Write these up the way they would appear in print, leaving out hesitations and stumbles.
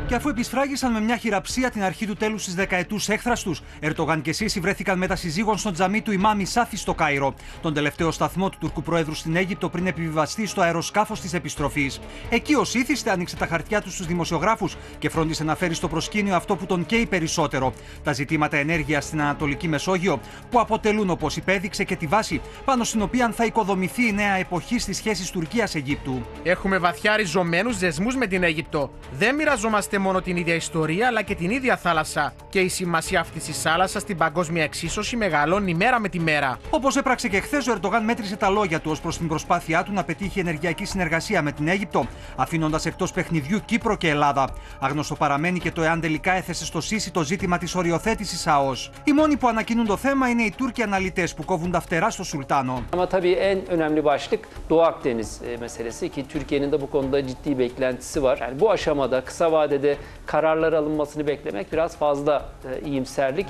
Και αφού επισφράγισαν με μια χειραψία την αρχή του τέλους της δεκαετούς έχθρας τους, Ερντογάν και Σίση βρέθηκαν μετασυζύγων στον τζαμί του Ιμάμ Σάφη στο Κάιρο, τον τελευταίο σταθμό του Τουρκου Προέδρου στην Αίγυπτο πριν επιβιβαστεί στο αεροσκάφος της επιστροφής. Εκεί ο Σίθης άνοιξε τα χαρτιά του στους δημοσιογράφους και φρόντισε να φέρει στο προσκήνιο αυτό που τον καίει περισσότερο: τα ζητήματα ενέργειας στην Ανατολική Μεσόγειο, που αποτελούν, όπως υπέδειξε, και τη βάση πάνω στην οποία θα οικοδομηθεί η νέα εποχή στις σχέσεις Τουρκίας-Αιγύπτου. Έχουμε βαθιά ριζωμένους δεσμούς με την Αίγυπτο. Δεν μοιραζόμαστε μόνο την ίδια ιστορία, αλλά και την ίδια θάλασσα. Και η σημασία αυτής της θάλασσας στην παγκόσμια εξίσωση μεγαλώνει μέρα με τη μέρα. Όπως έπραξε και χθες, ο Ερντογάν μέτρησε τα λόγια του ως προς την προσπάθειά του να πετύχει ενεργειακή συνεργασία με την Αίγυπτο, αφήνοντας εκτός παιχνιδιού Κύπρο και Ελλάδα. Άγνωστο παραμένει και το εάν τελικά έθεσε στο Σίση το ζήτημα της οριοθέτησης ΑΟΣ. Οι μόνοι που ανακοινούν το θέμα είναι οι Τούρκοι αναλυτές που κόβουν τα φτερά στο Σουλτάνο. Ama tabii en önemli başlık Doğu Akdeniz meselesi ki Türkiye'nin de bu konuda ciddi beklentisi var. Yani bu aşamada kısa vadede kararlar alınmasını beklemek biraz fazla iyimserlik.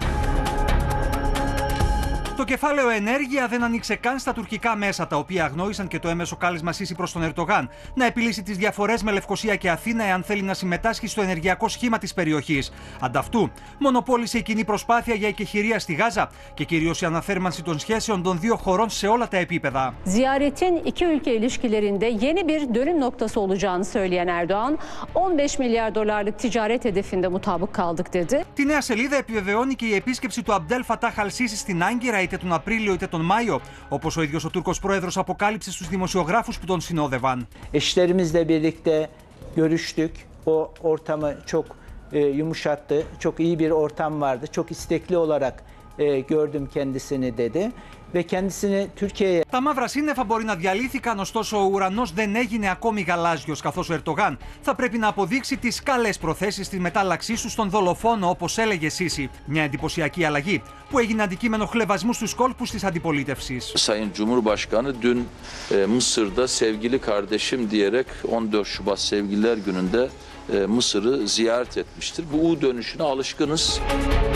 Το κεφάλαιο ενέργεια δεν ανοίξε καν στα τουρκικά μέσα, τα οποία αγνόησαν και το έμεσο κάλεσμα Σίση προς τον Ερντογάν να επιλύσει τις διαφορές με Λευκοσία και Αθήνα εάν θέλει να συμμετάσχει στο ενεργειακό σχήμα της περιοχής. Ανταυτού, μονοπόλησε η κοινή προσπάθεια για εκεχηρία στη Γάζα και κυρίως η αναθέρμανση των σχέσεων των δύο χωρών σε όλα τα επίπεδα. Ziyaretin iki ülke ilişkilerinde yeni bir dönüm noktası olacağını söyleyen Erdoğan, 15 milyar dolarlık ticaret hedefinde mutabık kaldık dedi. Τη νέα σελίδα επιβεβαιώνει και η επίσκεψη του Αμπτέλ Φατάχ Αλ Σίση στην Άγκυρα είτε τον Απρίλιο είτε τον Μάιο, όπως ο ίδιος ο Τούρκος πρόεδρος αποκάλυψε στους δημοσιογράφους που τον συνόδευαν. Eşlerimizle birlikte görüştük. O ortamı çok yumuşattı. Çok iyi bir ortam vardı. Çok istekli olarak gördüm kendisini dedi. Ve kendisini Türkiye'ye... Τα μαύρα σύννεφα μπορεί να διαλύθηκαν, ωστόσο ο ουρανός δεν έγινε ακόμη γαλάζιος, καθώς ο Ερντογάν θα πρέπει να αποδείξει τις καλές προθέσεις στη μετάλλαξή του στον δολοφόνο, όπως έλεγε Σίση. Μια εντυπωσιακή αλλαγή που έγινε αντικείμενο χλευασμού στους κόλπους της αντιπολίτευσης. Sayın Cumhurbaşkanı dün Mısır'da sevgili kardeşim diyerek 14 Şubat Sevgililer Günü'nde Mısır'ı ziyaret etmiştir. Bu U dönüşüne alışkınız.